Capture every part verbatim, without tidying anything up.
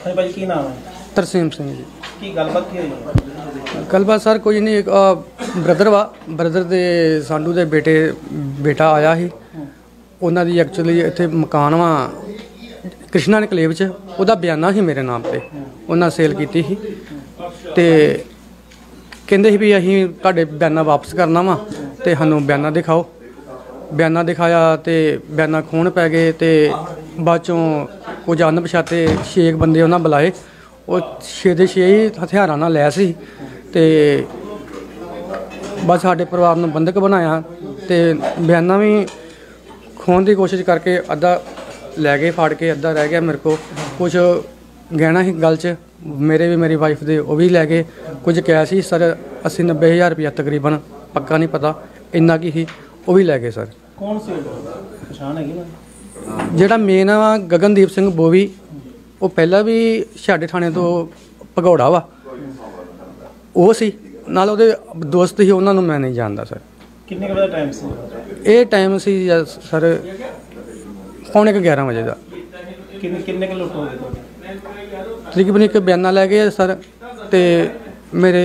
ਹਾਂਜੀ ਭਾਜੀ ਕੀ ਨਾਮ ਹੈ? ਤਰਸੀਮ ਸਿੰਘ ਜੀ। ਕੀ ਗੱਲਬਾਤ ਕੀ ਹੋਈ? ਗੱਲਬਾਤ ਸਰ ਕੁਝ ਨਹੀਂ, ਇੱਕ ਬ੍ਰਦਰ ਵਾ, ਬ੍ਰਦਰ ਦੇ ਸਾਡੂ ਦੇ ਬੇਟੇ ਬੇਟਾ ਆਇਆ ਸੀ। ਉਹਨਾਂ ਦੀ ਐਕਚੁਅਲੀ ਇੱਥੇ ਮਕਾਨ ਵਾ ਕ੍ਰਿਸ਼ਨਾ ਇਨਕਲੇਵ 'ਚ, ਉਹਦਾ ਬਿਆਨਾ ਸੀ ਮੇਰੇ ਨਾਮ 'ਤੇ, ਉਹਨਾਂ ਸੇਲ ਕੀਤੀ ਸੀ ਅਤੇ ਕਹਿੰਦੇ ਸੀ ਵੀ ਅਸੀਂ ਤੁਹਾਡੇ ਬਿਆਨਾ ਵਾਪਸ ਕਰਨਾ ਵਾ ਅਤੇ ਸਾਨੂੰ ਬਿਆਨਾ ਦਿਖਾਓ। ਬਿਆਨਾ ਦਿਖਾਇਆ ਅਤੇ ਬਿਆਨਾ ਖੋਹਣ ਪੈ ਗਏ ਅਤੇ ਬਾਅਦ 'ਚੋਂ ਕੁਝ ਅਣਪਛਾਤੇ ਛੇ ਬੰਦੇ ਉਹਨਾਂ ਬੁਲਾਏ। ਉਹ ਛੇ ਦੇ ਛੇ ਹੀ ਹਥਿਆਰਾਂ ਨਾਲ ਲੈਸ ਸੀ ਅਤੇ ਬਸ ਸਾਡੇ ਪਰਿਵਾਰ ਨੂੰ ਬੰਧਕ ਬਣਾਇਆ ਅਤੇ ਬਿਆਨਾ ਵੀ ਖੋਹਣ ਦੀ ਕੋਸ਼ਿਸ਼ ਕਰਕੇ ਅੱਧਾ ਲੈ ਗਏ ਫੜ ਕੇ, ਅੱਧਾ ਰਹਿ ਗਿਆ ਮੇਰੇ ਕੋਲ। ਕੁਛ ਗਹਿਣਾ ਸੀ ਗੱਲ 'ਚ ਮੇਰੇ ਵੀ, ਮੇਰੀ ਵਾਈਫ ਦੇ, ਉਹ ਵੀ ਲੈ ਗਏ। ਕੁਝ ਕੈਸ਼ ਸੀ ਸਰ ਅੱਸੀ ਨੱਬੇ ਹਜ਼ਾਰ ਰੁਪਇਆ ਤਕਰੀਬਨ, ਪੱਕਾ ਨਹੀਂ ਪਤਾ, ਇੰਨਾ ਕੀ ਸੀ, ਉਹ ਵੀ ਲੈ ਗਏ ਸਰ। ਕੌਣ ਸੀ ਪਛਾਣ ਹੈਗੀ ਨਾ? ਜਿਹੜਾ ਮੇਨ ਆ ਗਗਨਦੀਪ ਸਿੰਘ ਬੋਵੀ, ਉਹ ਪਹਿਲਾਂ ਵੀ ਸਾਡੇ ਥਾਣੇ ਤੋਂ ਭਗੌੜਾ ਵਾ, ਉਹ ਸੀ ਨਾਲ ਉਹਦੇ ਦੋਸਤ ਸੀ, ਉਹਨਾਂ ਨੂੰ ਮੈਂ ਨਹੀਂ ਜਾਣਦਾ ਸਰ। ਕਿੰਨੇ ਕੁ ਵਜੇ ਦਾ ਟਾਈਮ ਸੀ ਇਹ? ਟਾਈਮ ਸੀ ਸਰ ਪੌਣੇ ਕੁ ਗਿਆਰਾਂ ਵਜੇ ਦਾ। ਕਿੰਨੇ ਕਿੰਨੇ ਕੁ ਲੁੱਟ ਹੋ ਗਏ ਤੁਹਾਡੇ? ਤਕਰੀਬਨ ਇੱਕ ਬਿਆਨਾ ਲੈ ਗਏ ਸਰ ਅਤੇ ਮੇਰੇ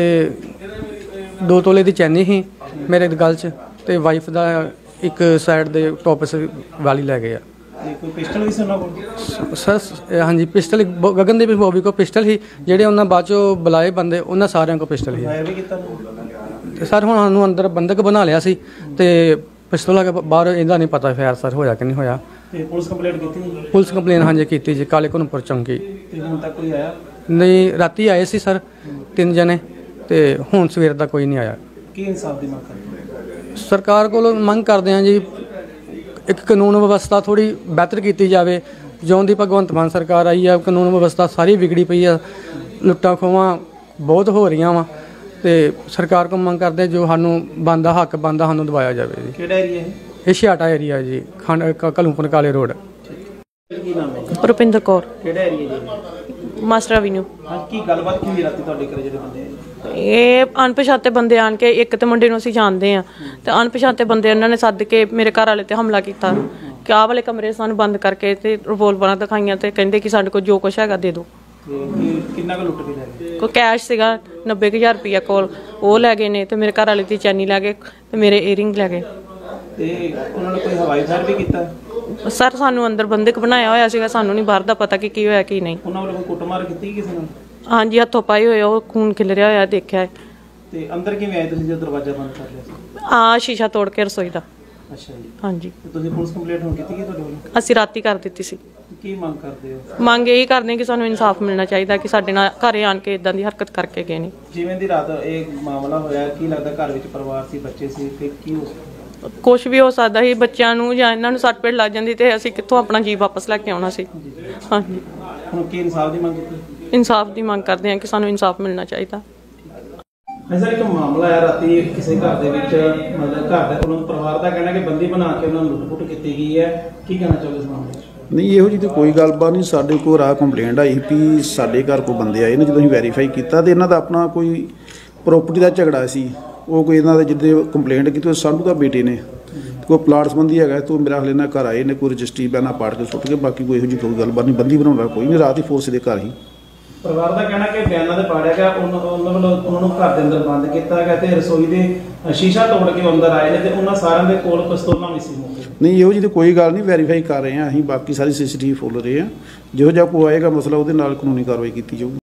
ਦੋ ਤੋਲੇ ਦੀ ਚੈਨੀ ਸੀ ਮੇਰੇ ਗਲ 'ਚ, ਅਤੇ ਵਾਈਫ ਦਾ ਇੱਕ ਸਾਈਡ ਦੇ ਟੋਪਸ ਵਾਲੀ ਲੈ ਗਏ ਆ। ਕੋਈ ਪਿਸਟਲ ਵੀ ਸੀ ਉਹਨਾਂ ਕੋਲ? ਸਰ ਹਾਂਜੀ ਪਿਸਟਲ, ਗਗਨਦੀਪ ਬੋਬੀ ਕੋਲ ਪਿਸਟਲ ਸੀ। ਜਿਹੜੇ ਉਹਨਾਂ ਬਾਅਦ 'ਚੋਂ ਬੁਲਾਏ ਬੰਦੇ, ਉਹਨਾਂ ਸਾਰਿਆਂ ਕੋਲ ਪਿਸਟਲ ਸੀ। ਫਾਇਰ ਵੀ ਕੀਤਾ ਅਤੇ ਸਰ ਹੁਣ ਸਾਨੂੰ ਅੰਦਰ ਬੰਦਕ ਬਣਾ ਲਿਆ ਸੀ ਅਤੇ ਪਿਸਤੌਲ ਕੇ ਬਾਹਰ ਇਹਦਾ ਨਹੀਂ ਪਤਾ ਫਾਇਰ ਸਰ ਹੋਇਆ ਕਿ ਨਹੀਂ ਹੋਇਆ। ਤੇ ਪੁਲਿਸ ਕੰਪਲੇਂਟ ਕੀਤੀ? ਪੁਲਿਸ ਕੰਪਲੇਨ ਹਾਂਜੀ ਕੀਤੀ ਜੀ, ਕਾਲੇ ਘਨੌਰ ਚੌਂਕੀ। ਤੇ ਹੁਣ ਤੱਕ ਕੋਈ ਆਇਆ ਨਹੀਂ? ਰਾਤੀ ਆਏ ਸੀ ਸਰ ਤਿੰਨ ਜਣੇ, ਅਤੇ ਹੁਣ ਸਵੇਰ ਦਾ ਕੋਈ ਨਹੀਂ ਆਇਆ। ਕੀ ਇਨਸਾਫ ਦੀ ਮੰਗ ਕਰਦੇ? ਸਰਕਾਰ ਕੋਲੋਂ ਮੰਗ ਕਰਦੇ ਹਾਂ ਜੀ, ਇੱਕ ਕਾਨੂੰਨ ਵਿਵਸਥਾ ਥੋੜ੍ਹੀ ਬਿਹਤਰ ਕੀਤੀ ਜਾਵੇ। ਜਿਉਂ ਦੀ ਭਗਵੰਤ ਮਾਨ ਸਰਕਾਰ ਆਈ ਆ, ਕਾਨੂੰਨ ਵਿਵਸਥਾ ਸਾਰੀ ਵਿਗੜੀ ਪਈ ਆ, ਲੁੱਟਾਂ ਖੋਹਾਂ ਬਹੁਤ ਹੋ ਰਹੀਆਂ ਵਾ, ਅਤੇ ਸਰਕਾਰ ਕੋਲ ਮੰਗ ਕਰਦੇ ਜੋ ਸਾਨੂੰ ਬਣਦਾ ਹੱਕ ਬਣਦਾ ਸਾਨੂੰ ਦਵਾਇਆ ਜਾਵੇ ਜੀ। ਕਿਹੜਾ ਏਰੀਆ ਹੈ ਇਹ? ਛਿਆਟਾ ਏਰੀਆ ਜੀ, ਖੰਡ ਘਲੂਪਨ ਕਾਲੇ ਰੋਡ। ਕੀ ਨਾਮ ਹੈ? ਰੁਪਿੰਦਰ ਕੌਰ। ਕਿਹੜਾ ਏਰੀਆ ਜੀ? Master avenue. ਹਾਂ, ਕੀ ਗੱਲਬਾਤ ਕੀ ਹੋਈ ਰਾਤੀ ਤੁਹਾਡੇ ਘਰੇ ਜਿਹੜੇ ਬੰਦੇ ਆਏ? ਇਹ ਅਣਪਛਾਤੇ ਬੰਦੇ ਆਣ ਕੇ, ਇੱਕ ਤੇ ਮੁੰਡੇ ਨੂੰ ਅਸੀਂ ਜਾਣਦੇ ਆ, ਤੇ ਅਣਪਛਾਤੇ ਬੰਦੇ ਉਹਨਾਂ ਨੇ ਸੱਦ ਕੇ ਮੇਰੇ ਘਰ ਵਾਲੇ ਤੇ ਹਮਲਾ ਕੀਤਾ ਕਿ ਆਹ ਵਾਲੇ ਕਮਰੇ ਸਾਨੂੰ ਬੰਦ ਕਰਕੇ ਤੇ ਰਿਵੋਲਵਰਾਂ ਦਿਖਾਈਆਂ ਤੇ ਕਹਿੰਦੇ ਕਿ ਸਾਡੇ ਕੋਲ ਜੋ ਕੁਛ ਹੈਗਾ ਦੇ ਦਿਓ। ਕਿੰਨਾ ਕੁ ਲੁੱਟ ਕੇ ਲੈ ਗਏ? ਕੋਈ ਕੈਸ਼ ਸੀਗਾ ਨੱਬੇ ਕੁ ਹਜ਼ਾਰ ਰੁਪਈਆ ਕੋਲ, ਉਹ ਲੈ ਗਏ ਨੇ, ਤੇ ਮੇਰੇ ਘਰ ਵਾਲੇ ਦੀ ਚੈਨੀ ਲੈ ਗਏ ਤੇ ਮੇਰੇ ਏਅਰਿੰਗ ਲੈ ਗਏ। ਤੇ ਉਹਨਾਂ ਨੇ ਕੋਈ ਹਵਾਈ ਫਾਇਰ ਵੀ ਕੀਤਾ? ਸਰ ਸਾਨੂੰ ਅੰਦਰ ਬੰਦਕ ਬਣਾਇਆ ਹੋਇਆ ਸੀਗਾ, ਸਾਨੂੰ ਨਹੀਂ ਬਾਹਰ ਦਾ ਪਤਾ ਕਿ ਕੀ ਹੋਇਆ ਕੀ ਨਹੀਂ। ਉਹਨਾਂ ਵੱਲੋਂ ਕੋਈ ਕੁੱਟਮਾਰ ਕੀਤੀ ਕਿਸੇ ਨਾਲ? ਹਾਂਜੀ ਹੱਥੋਂ ਪਾਏ ਹੋਏ, ਉਹ ਖੂਨ ਖਿਲਰਿਆ ਹੋਇਆ ਦੇਖਿਆ। ਤੇ ਅੰਦਰ ਕਿਵੇਂ ਆਏ ਤੁਸੀਂ ਜਦੋਂ ਦਰਵਾਜ਼ਾ ਬੰਦ ਕਰ ਲਿਆ ਸੀ? ਆ ਸ਼ੀਸ਼ਾ ਤੋੜ ਕੇ ਰਸੋਈ ਦਾ। ਅੱਛਾ ਜੀ। ਹਾਂਜੀ। ਤੇ ਤੁਸੀਂ ਪੁਲਿਸ ਕੰਪਲੇਂਟ ਹੁਣ ਕੀਤੀ ਕਿ ਤੁਹਾਡੇ ਵੱਲੋਂ? ਅਸੀਂ ਰਾਤੀ ਕਰ ਦਿੱਤੀ ਸੀ। ਕੀ ਮੰਗ ਕਰਦੇ ਹੋ? ਮੰਗ ਇਹੀ ਕਰਦੇ ਕਿ ਸਾਨੂੰ ਇਨਸਾਫ ਮਿਲਣਾ ਚਾਹੀਦਾ ਕਿ ਸਾਡੇ ਨਾਲ ਘਰੇ ਆਣ ਕੇ ਇਦਾਂ ਦੀ ਹਰਕਤ ਕਰਕੇ ਗਏ ਨੇ। ਜਿਵੇਂ ਦੀ ਰਾਤ ਇਹ ਮਾਮਲਾ ਹੋਇਆ, ਕੀ ਲੱਗਦਾ ਘਰ ਵਿੱਚ ਪਰਿਵਾਰ ਸੀ, ਬੱਚੇ ਸੀ, ਤੇ ਕੀ ਹੋ ਸਕਦਾ? ਕੁਛ ਵੀ ਹੋ ਸਕਦਾ ਸੀ, ਬੱਚਿਆਂ ਨੂੰ ਜਾਂ ਇਹਨਾਂ ਨੂੰ ਸੱਟ ਪੇਟ ਲੱਗ ਜਾਂਦੀ ਤੇ ਅਸੀਂ ਕਿੱਥੋਂ ਆਪਣਾ ਜੀਵ ਵਾਪਸ ਲੈ ਕੇ ਆਉਣਾ ਸੀ। ਹਾਂਜੀ। ਹੁਣ ਕੀ ਇਨਸਾਫ ਦੀ ਮੰਗ ਕੀਤੀ? ਇਨਸਾਫ ਦੀ ਮੰਗ ਕਰਦੇ ਹਾਂ ਕਿ ਸਾਨੂੰ ਇਨਸਾਫ ਮਿਲਣਾ ਚਾਹੀਦਾ। ਸਰ ਇੱਕ ਮਾਮਲਾ ਆਇਆ ਰਾਤੀ ਕਿਸੇ ਘਰ ਦੇ ਵਿੱਚ, ਮਤਲਬ ਘਰ ਦੇ ਕੋਲੋਂ ਪਰਿਵਾਰ ਦਾ ਕਹਿਣਾ ਕਿ ਬੰਦੀ ਬਣਾ ਕੇ ਉਹਨਾਂ ਨੂੰ ਲੁੱਟ-ਪੁੱਟ ਕੀਤੀ ਗਈ ਹੈ, ਕੀ ਕਹਿਣਾ ਚਾਹੋਗੇ ਇਸ ਮਾਮਲੇ 'ਚ? ਨਹੀਂ, ਇਹੋ ਜਿਹੀ ਤਾਂ ਕੋਈ ਗੱਲਬਾਤ ਨਹੀਂ। ਸਾਡੇ ਕੋਲ ਰਾਹ ਕੰਪਲੇਂਟ ਆਈ ਵੀ ਸਾਡੇ ਘਰ ਕੋਈ ਬੰਦੇ ਆਏ ਨੇ, ਜਦੋਂ ਅਸੀਂ ਵੈਰੀਫਾਈ ਕੀਤਾ ਤਾਂ ਇਹਨਾਂ ਦਾ ਆਪਣਾ ਕੋਈ ਪ੍ਰੋਪਰਟੀ ਦਾ ਝਗੜਾ ਸੀ। ਉਹ ਕੋਈ ਇਹਨਾਂ ਦੇ ਜਿੱਦੇ ਕੰਪਲੇਂਟ ਕੀਤੀ, ਉਹ ਸਾਡੂ ਦਾ ਬੇਟੇ ਨੇ ਕੋਈ ਪਲਾਟ ਸੰਬੰਧੀ ਹੈਗਾ, ਤੂੰ ਮੇਰਾ ਹਲੇ ਨਾਲ ਘਰ ਆਏ ਨੇ, ਕੋਈ ਰਜਿਸਟਰੀ ਪੈਨਾ ਪਾੜ ਕੇ ਸੁੱਟ ਕੇ, ਬਾਕੀ ਕੋਈ ਇਹੋ ਜਿਹੀ ਕੋਈ ਗੱਲਬਾਤ ਨਹੀਂ। ਬੰਦੀ ਬਣਾਉਣਾ ਕੋਈ ਨਹੀਂ, ਰਾਤ ਹੀ ਫੋਰਸ ਦੇ ਘਰ ਹੀ। ਪਰਿਵਾਰ ਦਾ ਕਹਿਣਾ ਕਿ ਬਿਆਨਾਂ ਦੇ ਪਾੜਿਆ ਗਿਆ, ਉਹਨਾਂ ਵੱਲੋਂ ਉਹਨਾਂ ਨੂੰ ਘਰ ਦੇ ਅੰਦਰ ਬੰਦ ਕੀਤਾ ਗਿਆ ਤੇ ਰਸੋਈ ਦੇ ਸ਼ੀਸ਼ਾ ਤੋੜ ਕੇ ਅੰਦਰ ਆਏ ਨੇ, ਤੇ ਉਹਨਾਂ ਸਾਰਿਆਂ ਦੇ ਕੋਲ ਪਿਸਤੌਲਾਂ ਵੀ ਸੀ ਮੌਕੇ। ਨਹੀਂ, ਇਹੋ ਜਿਹੀ ਤਾਂ ਕੋਈ ਗੱਲ ਨਹੀਂ, ਵੈਰੀਫਾਈ ਕਰ ਰਹੇ ਹਾਂ ਅਸੀਂ, ਬਾਕੀ ਸਾਰੀ ਸੀ ਸੀ ਟੀ ਵੀ ਫੁੱਲ ਰਹੇ ਹਾਂ। ਜਿਹੋ ਜਿਹਾ ਕੋਈ ਆਏਗਾ ਮਸਲਾ ਉਹਦੇ ਨਾਲ ਕਾਨੂੰਨੀ ਕਾਰਵਾਈ ਕੀਤੀ ਜਾਊਗੀ।